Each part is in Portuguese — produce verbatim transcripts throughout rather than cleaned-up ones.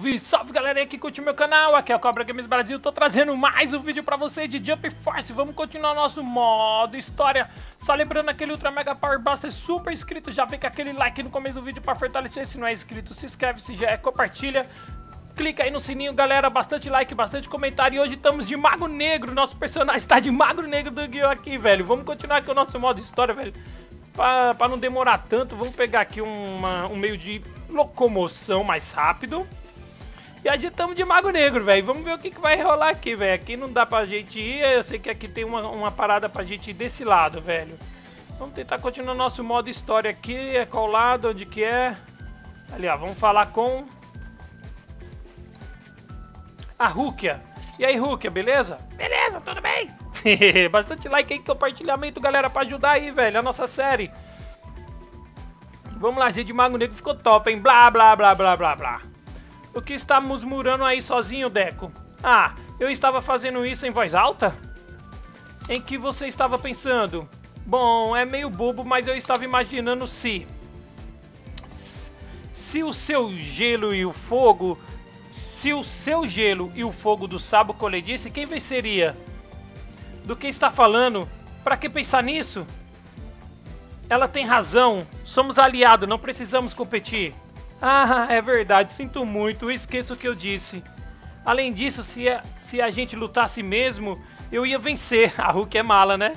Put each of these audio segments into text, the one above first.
Salve, salve galera que curte o meu canal, aqui é o Cobra Games Brasil, tô trazendo mais um vídeo pra vocês de Jump Force. Vamos continuar nosso modo história, só lembrando aquele Ultra Mega Power Blaster super inscrito, já vem com aquele like no começo do vídeo pra fortalecer, se não é inscrito se inscreve, se já é compartilha. Clica aí no sininho galera, bastante like, bastante comentário e hoje estamos de Mago Negro, nosso personagem está de Mago Negro do Guiô aqui, velho. Vamos continuar com o nosso modo história, velho, pra, pra não demorar tanto, vamos pegar aqui uma, um meio de locomoção mais rápido. E a gente estamos de Mago Negro, velho. Vamos ver o que, que vai rolar aqui, velho. Aqui não dá pra gente ir. Eu sei que aqui tem uma, uma parada pra gente ir desse lado, velho. Vamos tentar continuar nosso modo história aqui. É qual lado? Onde que é? Ali, ó. Vamos falar com a Rukia. E aí, Rukia, beleza? Beleza, tudo bem? Bastante like aí, compartilhamento, galera, pra ajudar aí, velho, a nossa série. Vamos lá, gente de Mago Negro ficou top, hein? Blá, blá, blá, blá, blá, blá. O que está murmurando aí sozinho, Deco? Ah, eu estava fazendo isso em voz alta? Em que você estava pensando? Bom, é meio bobo, mas eu estava imaginando se... Se o seu gelo e o fogo... Se o seu gelo e o fogo do Sabo colidisse, quem venceria? Do que está falando? Pra que pensar nisso? Ela tem razão. Somos aliados, não precisamos competir. Ah, é verdade, sinto muito, esqueço o que eu disse. Além disso, se a, se a gente lutasse mesmo, eu ia vencer. A Hulk é mala, né?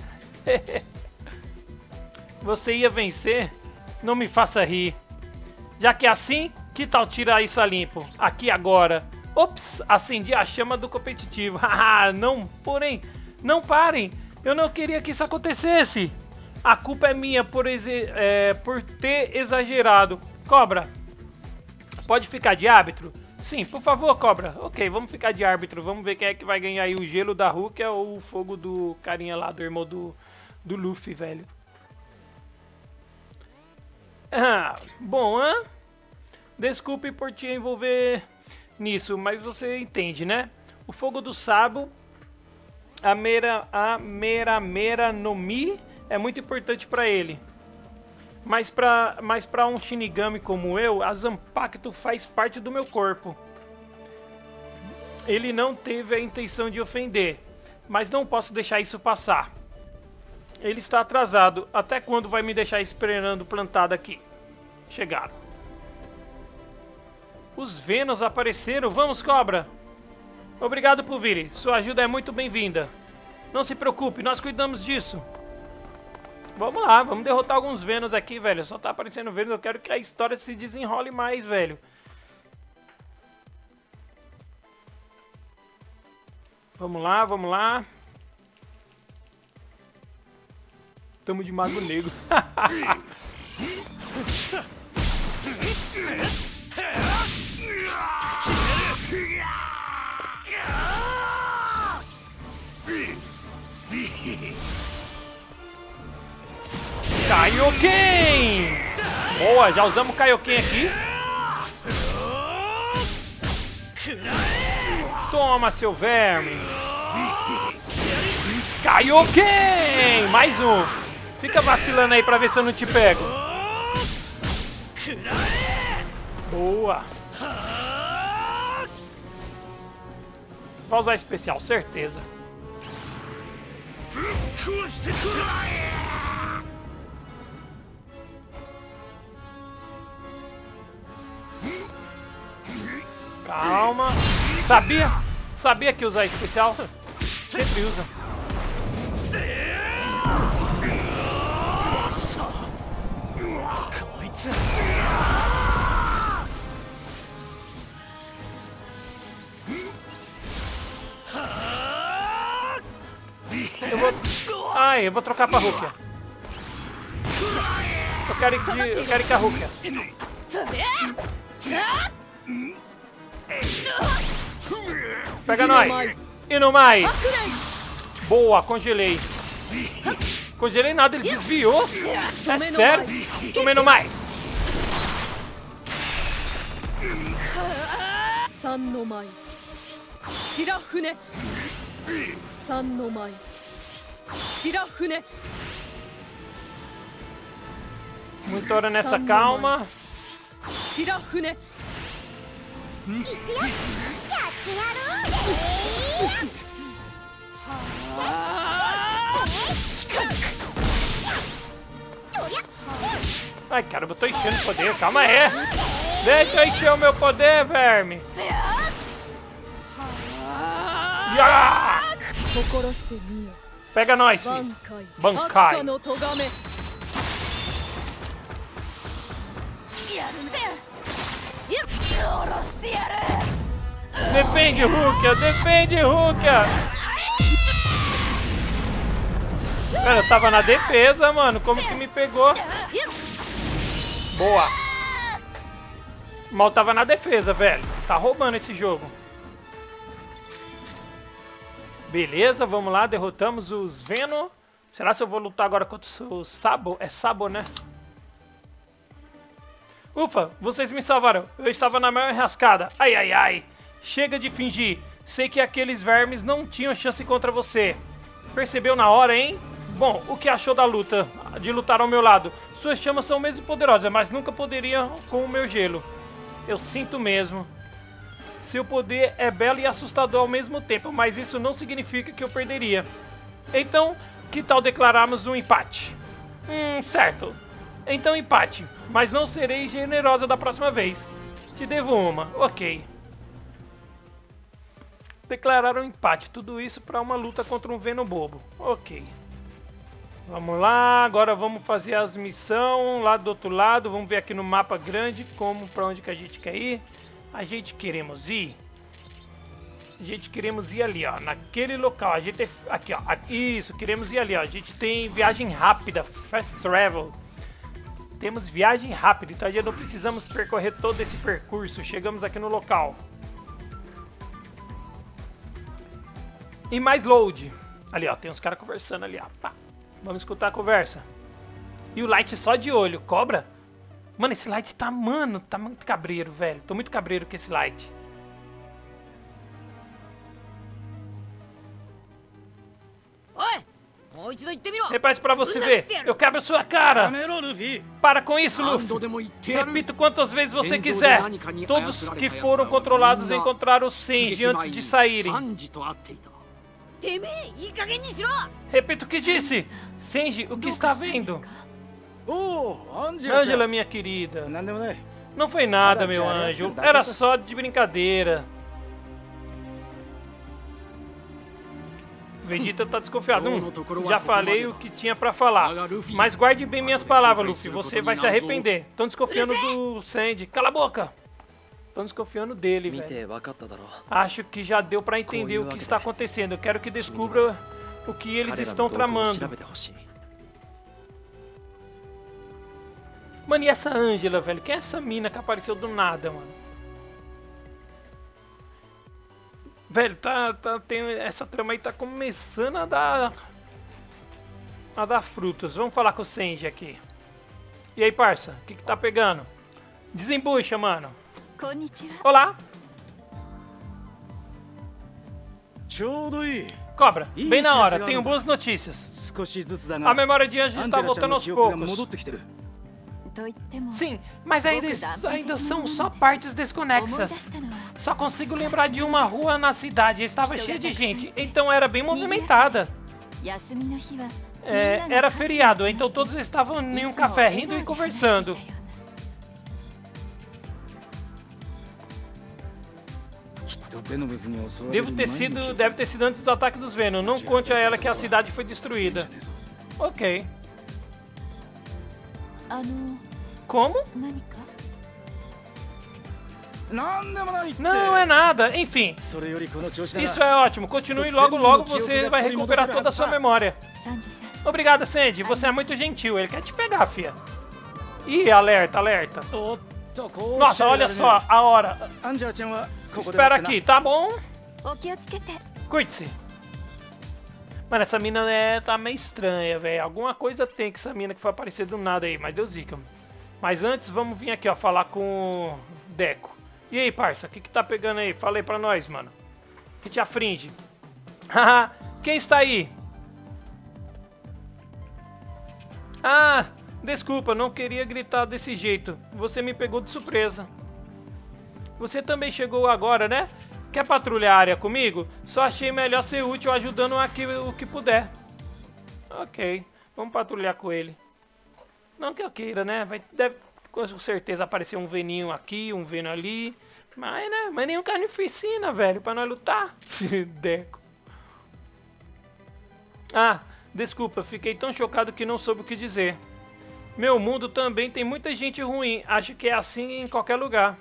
Você ia vencer? Não me faça rir. Já que é assim, que tal tirar isso a limpo? Aqui agora. Ops, acendi a chama do competitivo. Haha, não, porém, não parem. Eu não queria que isso acontecesse. A culpa é minha por, é, por ter exagerado. Cobra, pode ficar de árbitro? Sim, por favor, Cobra. Ok, vamos ficar de árbitro. Vamos ver quem é que vai ganhar aí, o gelo da Hulk ou o fogo do carinha lá, do irmão do, do Luffy, velho. Ah, bom, hã? Desculpe por te envolver nisso, mas você entende, né? O fogo do Sabo, a Mera, a Mera Mera no Mi, é muito importante pra ele. Mas pra, mas pra um Shinigami como eu, a Zanpakuto faz parte do meu corpo. Ele não teve a intenção de ofender, mas não posso deixar isso passar. Ele está atrasado. Até quando vai me deixar esperando plantado aqui? Chegaram. Os Venos apareceram. Vamos, Cobra! Obrigado por vir. Sua ajuda é muito bem-vinda. Não se preocupe, nós cuidamos disso. Vamos lá, vamos derrotar alguns Venos aqui, velho. Só tá aparecendo Venos, eu quero que a história se desenrole mais, velho. Vamos lá, vamos lá. Tamo de Mago Negro. Kaioken! Boa, já usamos o Kaioken aqui. Toma, seu verme. Kaioken! Mais um. Fica vacilando aí pra ver se eu não te pego. Boa. Vai usar especial, certeza. Calma. Sabia? Sabia que usar especial? Sempre usa. Eu vou... Ai, eu vou trocar pra Rukia. Eu quero ir, eu quero ir com a Rukia. Pega nós. E no mais. Boa, congelei. Congelei nada, ele desviou. É sério? Tomei no mais. Muita hora nessa calma. Ai, caramba, eu tô enchendo o poder. Calma aí. Deixa eu encher o meu poder, verme. Yeah! Pega nós, filho. Bankai. Defende, Rukia. Defende, Rukia. Cara, eu tava na defesa, mano. Como que me pegou? Boa. Mal tava na defesa, velho. Tá roubando esse jogo. Beleza, vamos lá. Derrotamos os Venom. Será que eu vou lutar agora contra o Sabo? É Sabo, né? Ufa, vocês me salvaram. Eu estava na maior enrascada. Ai, ai, ai. Chega de fingir. Sei que aqueles vermes não tinham chance contra você. Percebeu na hora, hein? Bom, o que achou da luta? De lutar ao meu lado? Suas chamas são mesmo poderosas, mas nunca poderiam com o meu gelo. Eu sinto mesmo. Seu poder é belo e assustador ao mesmo tempo, mas isso não significa que eu perderia. Então, que tal declararmos um empate? Hum, certo. Então empate, mas não serei generosa da próxima vez. Te devo uma, ok. Declarar um empate, tudo isso para uma luta contra um Venom bobo. Ok. Vamos lá, agora vamos fazer as missões lá do outro lado. Vamos ver aqui no mapa grande como para onde que a gente quer ir. A gente queremos ir. A gente queremos ir ali, ó, naquele local. A gente aqui, ó, isso, queremos ir ali, ó. A gente tem viagem rápida, fast travel. Temos viagem rápida, então a gente não precisamos percorrer todo esse percurso. Chegamos aqui no local. E mais load. Ali, ó, tem uns caras conversando ali, ó. Pá. Vamos escutar a conversa. E o Light só de olho. Cobra? Mano, esse Light tá, mano, tá muito cabreiro, velho. Tô muito cabreiro com esse Light. Repete pra você ver. Eu quebro a sua cara. Para com isso, Luffy. Repito quantas vezes você quiser. Todos que foram controlados encontraram o Senji antes de saírem. Repito o que disse. Senji, o que está vendo? Angela, minha querida. Não foi nada, meu anjo. Era só de brincadeira. Vegeta tá desconfiado. Hum, já falei o que tinha pra falar. Mas guarde bem minhas palavras, Luffy. Você vai se arrepender. Estão desconfiando do Sandy. Cala a boca. Estão desconfiando dele, velho. Acho que já deu pra entender o que está acontecendo. Eu quero que descubra o que eles estão tramando. Mano, e essa Angela, velho? Quem é essa mina que apareceu do nada, mano? Velho, tá, tá, tem, essa trama aí tá começando a dar... A dar frutos. Vamos falar com o Senji aqui. E aí, parça? O que que tá pegando? Desembucha, mano. Olá. Cobra, bem na hora. Tenho boas notícias. A memória de Angela está voltando aos poucos. Sim, mas ainda, ainda são só partes desconexas. Só consigo lembrar de uma rua na cidade. Estava cheia de gente, então era bem movimentada. É, era feriado, então todos estavam em um café rindo e conversando. Devo ter sido, deve ter sido antes do ataque dos Venom. Não conte a ela que a cidade foi destruída. Ok. Como? Não é nada. Enfim. Isso é ótimo. Continue logo, logo você vai recuperar toda a sua memória. Obrigada, Sandy. Você é muito gentil. Ele quer te pegar, fia. Ih, alerta, alerta. Nossa, olha só a hora. Espera aqui, tá bom? Cuide-se. Mano, essa mina é, tá meio estranha, velho. Alguma coisa tem que essa mina que foi aparecer do nada aí, mas Deus zica. Mas antes, vamos vir aqui, ó, falar com o Deco. E aí, parça, o que que tá pegando aí? Fala aí pra nós, mano. Que te afringe? Haha, quem está aí? Ah, desculpa, não queria gritar desse jeito. Você me pegou de surpresa. Você também chegou agora, né? Quer patrulhar a área comigo? Só achei melhor ser útil ajudando aqui o que puder. Ok, vamos patrulhar com ele. Não que eu queira, né? Vai, deve com certeza aparecer um veninho aqui, um veno ali. Mas, né? Mas nenhum carnificina, velho, pra nós lutar. Deco. Ah, desculpa, fiquei tão chocado que não soube o que dizer. Meu mundo também tem muita gente ruim. Acho que é assim em qualquer lugar.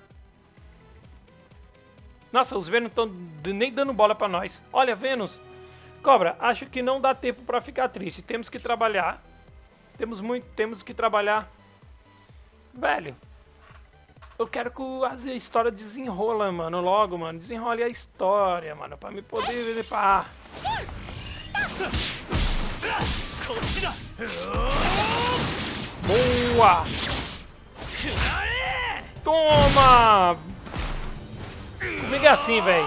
Nossa, os Vênus estão nem dando bola pra nós. Olha, Vênus. Cobra, acho que não dá tempo pra ficar triste. Temos que trabalhar. Temos muito, temos que trabalhar. Velho. Eu quero que a história desenrola, mano. Logo, mano. Desenrole a história, mano. Pra me poder ver pra... Boa! Toma! Comigo é assim, velho.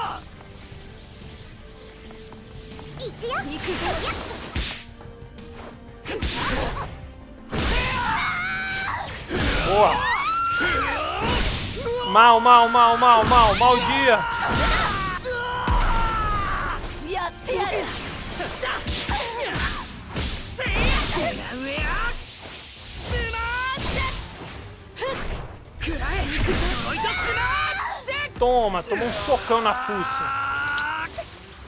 Boa! Mal, mal, mal, mal, mal, mal dia! Toma, toma um socão na fuça.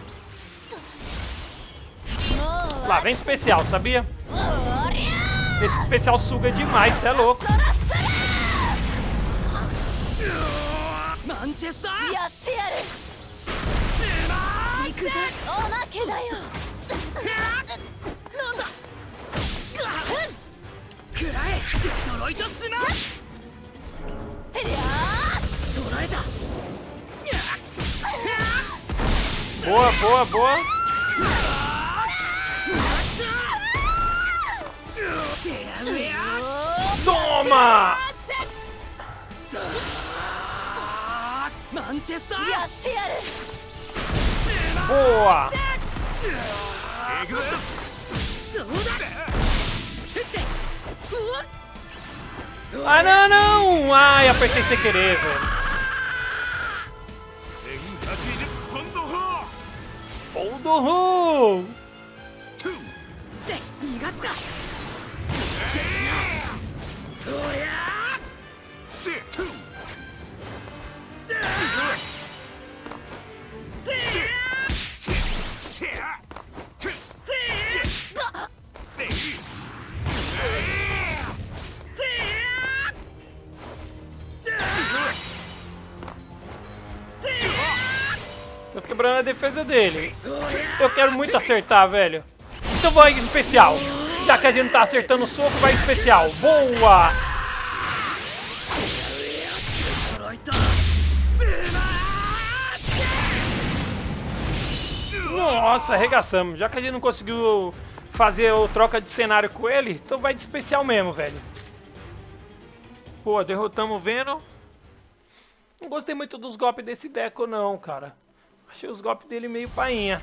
Lá vem especial, sabia? Esse especial suga demais, cê é louco. Boa, boa, boa. Toma! Boa! Ah, não, não! Ai, apertei sem querer, velho. Poldohu! Tô quebrando a defesa dele. Eu quero muito acertar, velho. Então vai em especial. Já que a gente não tá acertando o soco, vai em especial. Boa! Nossa, arregaçamos. Já que a gente não conseguiu fazer o troca de cenário com ele, então vai de especial mesmo, velho. Pô, derrotamos o Venom. Não gostei muito dos golpes desse Deco, não, cara. Achei os golpes dele meio painha.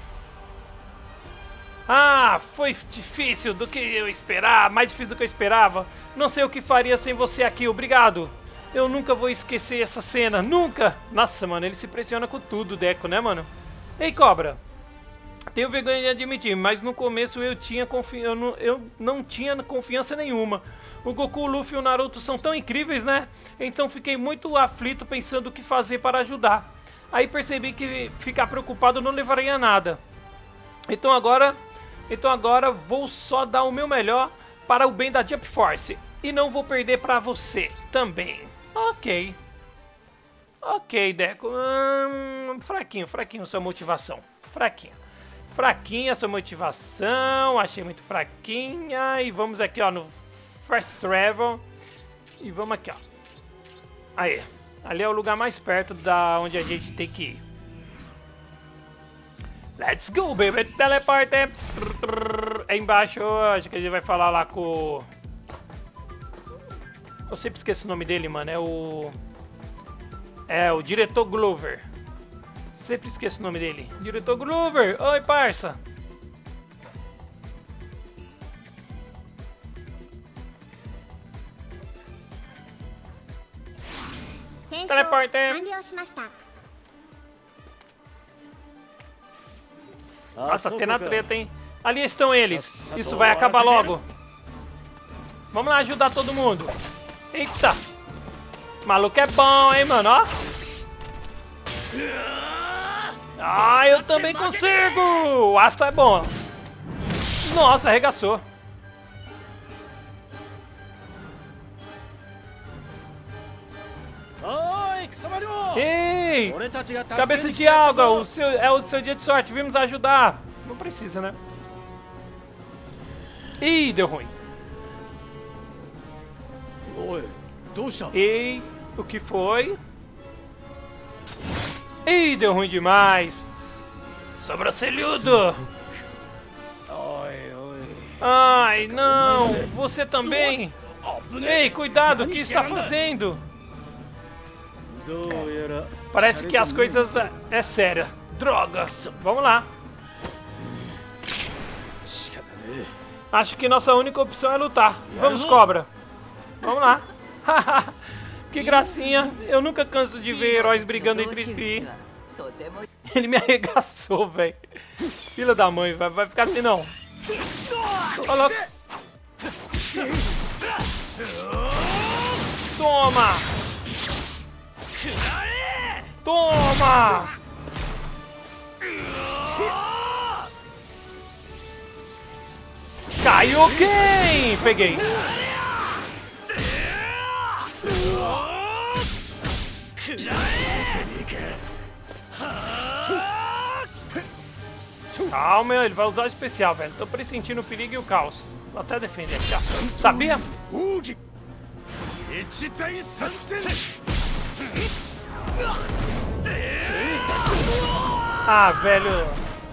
Ah, foi difícil do que eu esperava, mais difícil do que eu esperava. Não sei o que faria sem você aqui, obrigado. Eu nunca vou esquecer essa cena, nunca. Nossa, mano, ele se pressiona com tudo, Deco, né, mano? Ei, Cobra. Tenho vergonha de admitir, mas no começo eu, tinha confi... eu, não... eu não tinha confiança nenhuma. O Goku, o Luffy e o Naruto são tão incríveis, né? Então fiquei muito aflito pensando o que fazer para ajudar. Aí percebi que ficar preocupado não levaria a nada. Então agora, então agora vou só dar o meu melhor para o bem da Jump Force. E não vou perder para você também. Ok. Ok, Deco. Hum, fraquinho, fraquinho sua motivação. Fraquinha. Fraquinha sua motivação. Achei muito fraquinha. E vamos aqui, ó, no Fast Travel. E vamos aqui, ó. Aí. Ali é o lugar mais perto da onde a gente tem que ir. Let's go, baby. Teleporte. É embaixo. Acho que a gente vai falar lá com... Eu sempre esqueço o nome dele, mano. É o... É o diretor Glover. Sempre esqueço o nome dele. Diretor Glover. Oi, parça. Teleporter. Nossa, tem na treta, hein? Ali estão eles. Isso vai acabar logo. Vamos lá ajudar todo mundo. Eita. Maluco é bom, hein, mano, ó. Ah, eu também consigo. O Asta é bom. Nossa, arregaçou. Ei, cabeça de alga, o seu, é o seu dia de sorte, vimos ajudar. Não precisa, né? Ih, deu ruim. Ei, o que foi? Ih, deu ruim demais. Sobrancelhudo. Ai, não, você também. Ei, cuidado, o que está fazendo? Parece que as coisas é, é séria. Droga. Vamos lá. Acho que nossa única opção é lutar. Vamos, cobra. Vamos lá. Que gracinha. Eu nunca canso de ver heróis brigando entre si. Ele me arregaçou, velho. Filha da mãe, vai, vai ficar assim não. Olha. Toma. Toma! Caiu quem? Peguei. Calma, ele vai usar o especial, velho. Tô pressentindo o perigo e o caos. Vou até defender aqui, ó. Sabia? Ah, velho.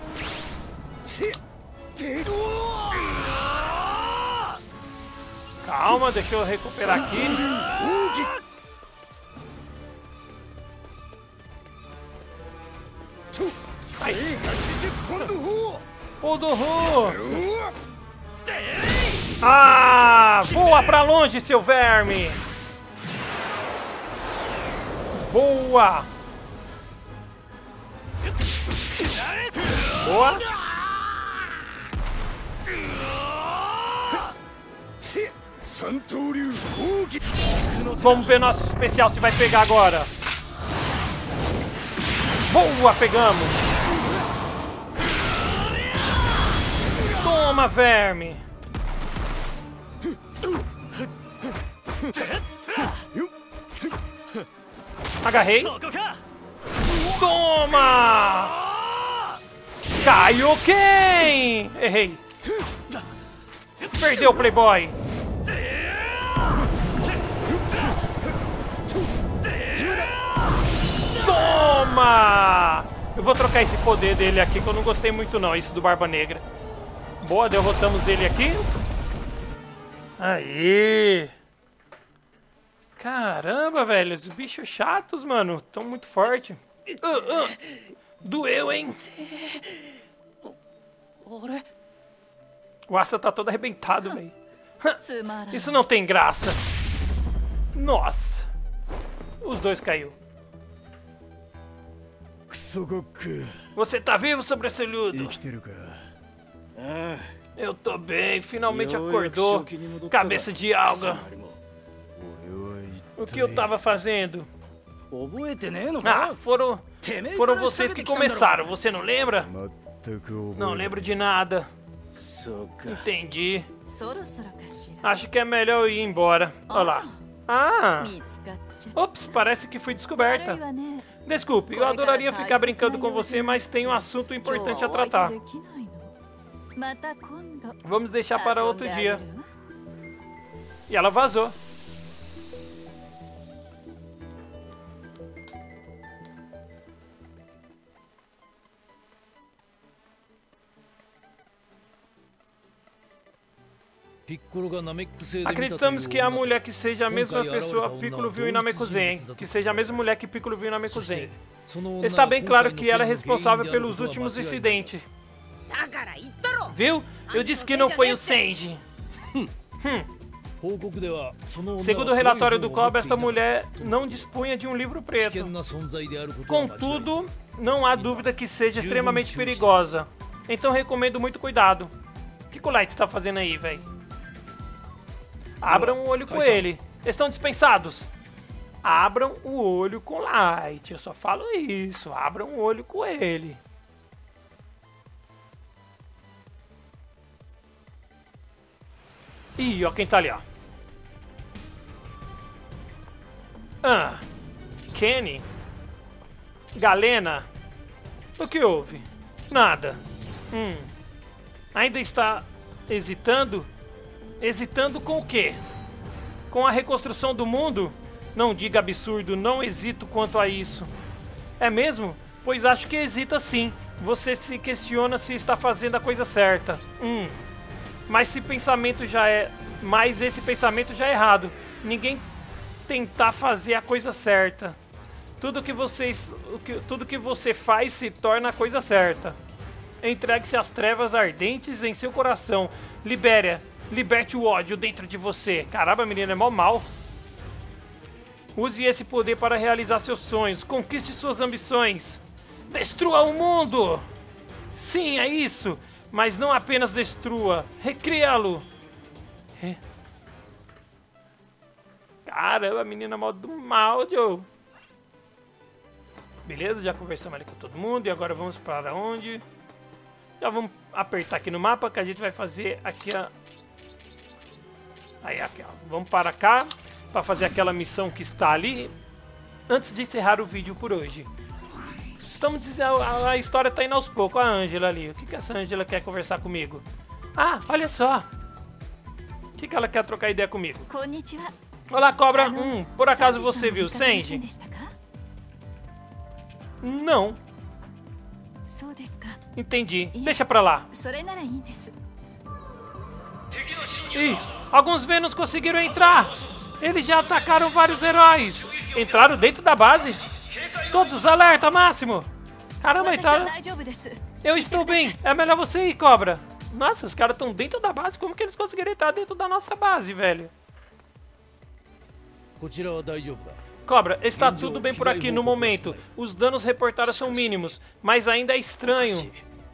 Calma, deixa eu recuperar aqui. Aí. Pulo do Ru. Ah, voa pra longe, seu verme. Boa. Boa. Vamos ver nosso especial se vai pegar agora. Boa, pegamos. Toma, verme. Agarrei. Toma! Caiu quem? Errei. Perdeu o Playboy. Toma! Eu vou trocar esse poder dele aqui que eu não gostei muito não, isso do Barba Negra. Boa, derrotamos ele aqui. Aí. Caramba, velho, os bichos chatos, mano, tão muito fortes. Uh, uh. Doeu, hein? O Asta tá todo arrebentado, velho. Isso não tem graça. Nossa. Os dois caiu. Você tá vivo, sobrancelhudo? Eu tô bem, finalmente acordou. Cabeça de alga. O que eu tava fazendo? Ah, foram, foram vocês que começaram, você não lembra? Não lembro de nada. Entendi. Acho que é melhor eu ir embora. Olha lá. Ah! Ops, parece que fui descoberta. Desculpe, eu adoraria ficar brincando com você, mas tem um assunto importante a tratar. Vamos deixar para outro dia. E ela vazou. Acreditamos que a mulher que seja a mesma pessoa Piccolo viu em Namekuzen, que seja a mesma mulher que Piccolo viu em Namekuzen. Está bem claro que ela é responsável pelos últimos incidentes. Viu? Eu disse que não foi o Senji. Hum. Segundo o relatório do Cobra, esta mulher não dispunha de um livro preto. Contudo, não há dúvida que seja extremamente perigosa. Então recomendo muito cuidado. O que o Light está fazendo aí, velho? Abram o olho com ele. Estão dispensados. Abram o olho com Light. Eu só falo isso. Abram o olho com ele. Ih, ó quem tá ali, ó. Ah, Kenny? Galena? O que houve? Nada. Hum. Ainda está hesitando? Hesitando com o quê? Com a reconstrução do mundo? Não diga absurdo, não hesito quanto a isso. É mesmo? Pois acho que hesita sim. Você se questiona se está fazendo a coisa certa. Hum. Mas esse pensamento já é... Mas esse pensamento já é errado. Ninguém tentar fazer a coisa certa. Tudo que, vocês, tudo que você faz se torna a coisa certa. Entregue-se às trevas ardentes em seu coração. Libere, liberte o ódio dentro de você. Caramba, menina, é mó mal. Use esse poder para realizar seus sonhos. Conquiste suas ambições. Destrua o mundo! Sim, é isso. Mas não apenas destrua. Recria-lo. Re... Caramba, menina mó do mal, Joe. Beleza, já conversamos ali com todo mundo. E agora vamos para onde? Já vamos apertar aqui no mapa que a gente vai fazer aqui a... Aí, aqui, ó. Vamos para cá para fazer aquela missão que está ali. Antes de encerrar o vídeo por hoje. Estamos dizendo, a, a história está indo aos poucos. A Ângela ali. O que, que essa Ângela quer conversar comigo? Ah, olha só. O que, que ela quer trocar ideia comigo? Olá, Cobra. Hum, por acaso você viu Senji? Não. Entendi. Deixa pra lá. Ih, alguns Vênus conseguiram entrar. Eles já atacaram vários heróis. Entraram dentro da base? Todos alerta máximo. Caramba, entraram. Eu estou bem. É melhor você ir, Cobra. Nossa, os caras estão dentro da base. Como que eles conseguiram entrar dentro da nossa base, velho? Cobra, está tudo bem por aqui no momento. Os danos reportados são mínimos, mas ainda é estranho.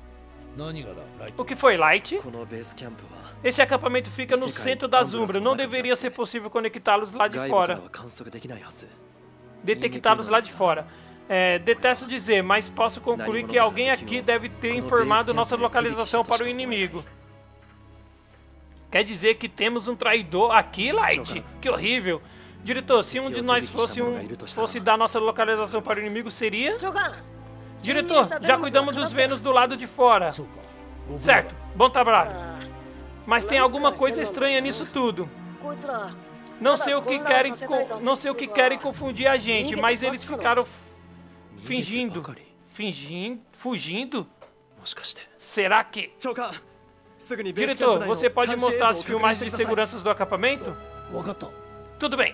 O que foi, Light? Esse acampamento fica no centro da Zumbra. Não deveria ser possível conectá-los lá de fora. Detectá-los lá de fora. É, detesto dizer, mas posso concluir que alguém aqui deve ter informado nossa localização para o inimigo. Quer dizer que temos um traidor aqui, Light? Que horrível. Diretor, se um de nós fosse, um, fosse dar nossa localização para o inimigo, seria... Diretor, já cuidamos dos Vênus do lado de fora. Certo, bom trabalho. Mas tem alguma coisa estranha nisso tudo. Não sei o que querem, não sei o que querem confundir a gente, mas eles ficaram fingindo. Fingindo? Fugindo? Será que... Diretor, você pode mostrar as filmagens de segurança do acampamento? Tudo bem.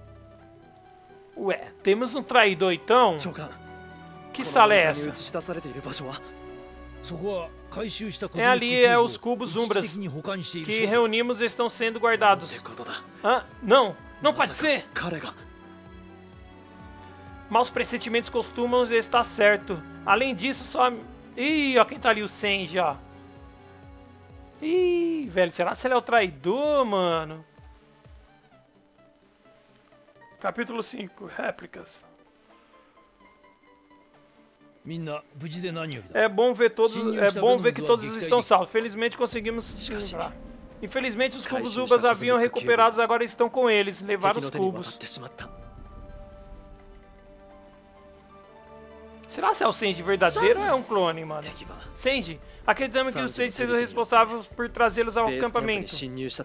Ué, temos um traidor então? Que sala é essa? É ali, é os cubos Umbras que reunimos e estão sendo guardados. Ah, não, não pode ser! Maus pressentimentos costumam estar certo. Além disso, só... Ih, ó quem tá ali, o Senji, ó. Ih, velho, será que ele é o traidor, mano? Capítulo cinco, réplicas. É bom ver todos, é bom ver que todos estão salvos. Felizmente conseguimos livrar. Infelizmente os cubos Ubas haviam recuperados, agora estão com eles. Levaram os cubos. Será que é o Senji verdadeiro ou é um clone, mano? Senji, acreditamos que o Senji seja responsável por trazê-los ao acampamento.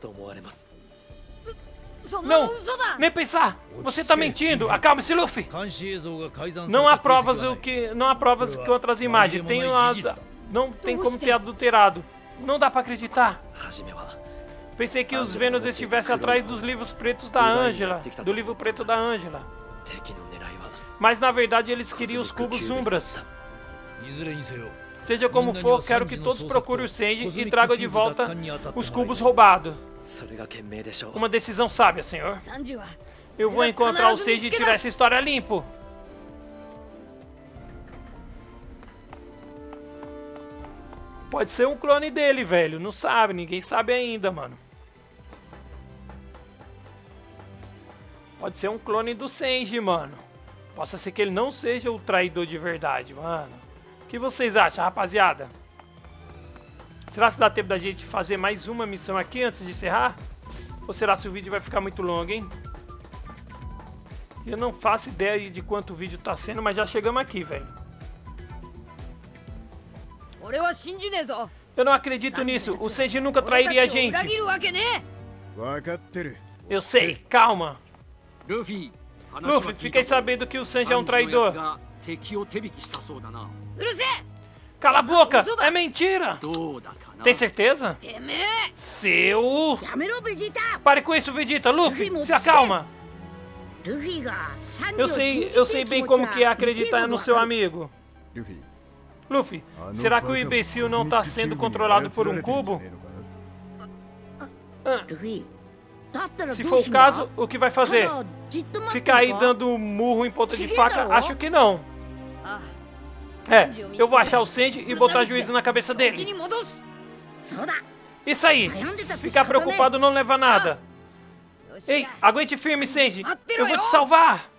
Não, nem pensar. Você tá mentindo. Acalme-se, Luffy. Não há provas o que, não há provas contra as imagens. Tem as, não tem como ter adulterado. Não dá pra acreditar. Pensei que os Vênus estivessem atrás dos livros pretos da Ângela, do livro preto da Ângela. Mas na verdade eles queriam os cubos Umbras. Seja como for, quero que todos procurem o Senji e tragam de volta os cubos roubados. Uma decisão sábia, senhor. Eu vou encontrar o Sanji e tirar essa história limpo. Pode ser um clone dele, velho. Não sabe, ninguém sabe ainda, mano. Pode ser um clone do Sanji, mano. Possa ser que ele não seja o traidor de verdade, mano. O que vocês acham, rapaziada? Será que dá tempo da gente fazer mais uma missão aqui antes de encerrar? Ou será que o vídeo vai ficar muito longo, hein? Eu não faço ideia de quanto o vídeo tá sendo, mas já chegamos aqui, velho. Eu não acredito nisso. O Sanji nunca trairia a gente. Eu sei, calma. Luffy, fiquei sabendo que o Sanji é um traidor. Cala a boca! É mentira! Tem certeza? Seu... Pare com isso, Vegeta! Luffy, se acalma! Eu sei, eu sei bem como que é acreditar no seu amigo. Luffy, será que o imbecil não está sendo controlado por um cubo? Ah, se for o caso, o que vai fazer? Ficar aí dando murro em ponta de faca? Acho que não. É, eu vou achar o Sanji e botar juízo na cabeça dele. Isso aí! Ficar preocupado não leva a nada. Ei, aguente firme, Sanji! Eu vou te salvar!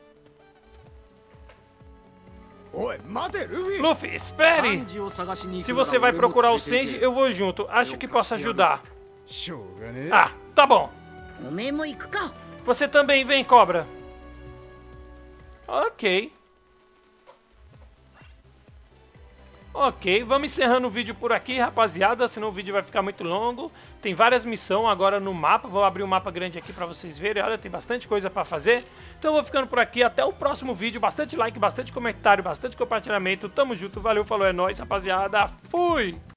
Luffy, espere! Se você vai procurar o Sanji, eu vou junto. Acho que posso ajudar. Ah, tá bom. Você também vem, Cobra. Ok. Ok, vamos encerrando o vídeo por aqui, rapaziada, senão o vídeo vai ficar muito longo. Tem várias missões agora no mapa, vou abrir um mapa grande aqui pra vocês verem, olha, tem bastante coisa pra fazer. Então eu vou ficando por aqui, até o próximo vídeo, bastante like, bastante comentário, bastante compartilhamento, tamo junto, valeu, falou, é nóis, rapaziada, fui!